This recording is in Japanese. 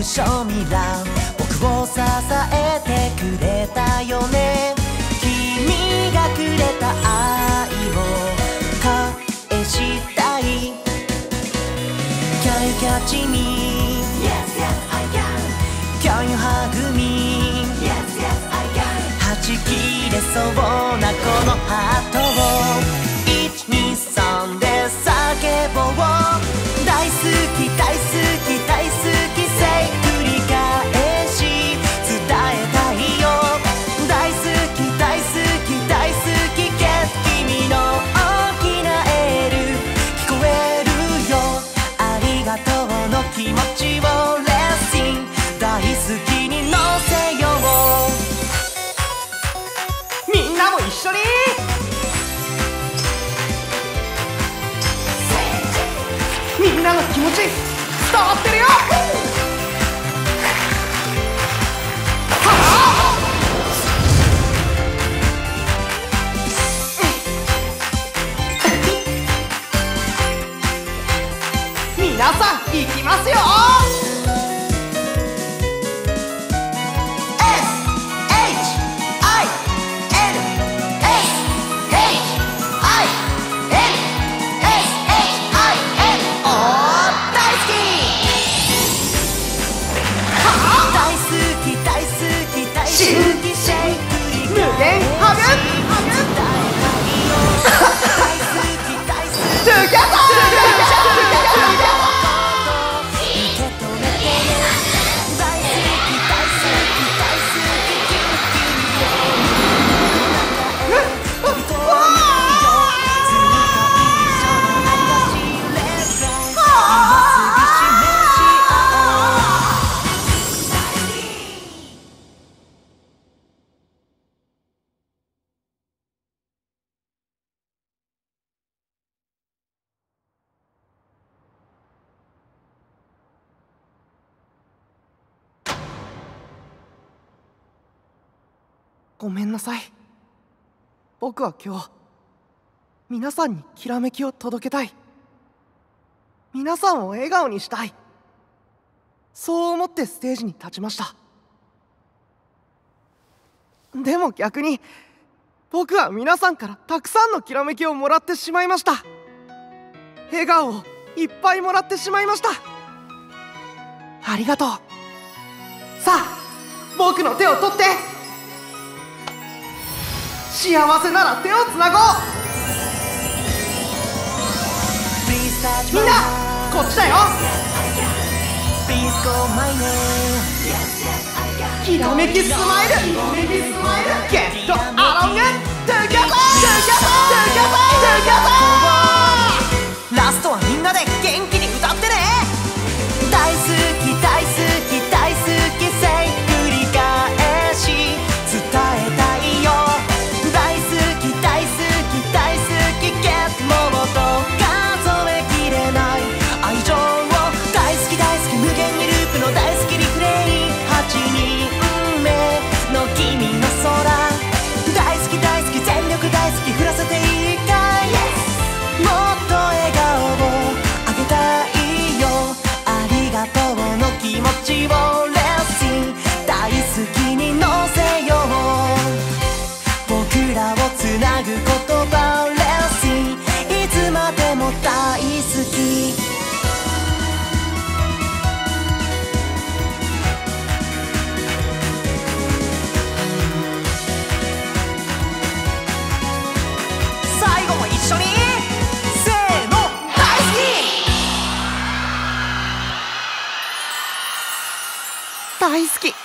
クションミラー僕を支えてくれたよね。君がくれた愛を返したい。 Can you catch me? Yes, yes, I can. Can you hug me? Yes, yes, I can. はち切れそうなこのハートを123で叫ぼう。大好き大好き大好き Say 繰り返し伝えたいよ。大好き大好き大好き Get 君の大きなエール聞こえるよ。ありがとうの気持ちをレッスン大好きに乗せよう。みんなも一緒にみんなの気持ち伝わってるよ。皆さんいきますよ。無限ハグトゥギャザーごめんなさい。僕は今日皆さんにきらめきを届けたい。皆さんを笑顔にしたい。そう思ってステージに立ちました。でも逆に僕は皆さんからたくさんのきらめきをもらってしまいました。笑顔をいっぱいもらってしまいました。ありがとう。さあ僕の手を取って幸せなら手をつなごう。みんなこっちだよ。きらめきスマイルゲットアロングトゥギャザートゥギャザートゥギャザートゥギャザー。ラストはみんなで元気に歌ってね。大好き大好き大好き Say 繰り返し伝えたいよ。大好き大好き大好き Get もっと数えきれない愛情を。大好き大好き無限にループの大好きリフレイン。8人目の君の空。大好き大好き全力大好き降らせていいかい。もっと笑顔をあげたいよ。ありがとうの気持ちをレッスン大好きに乗せよう。僕らをつなぐ言葉レッスンいつまでも大好き。最後も一緒にせーの大好き大好き。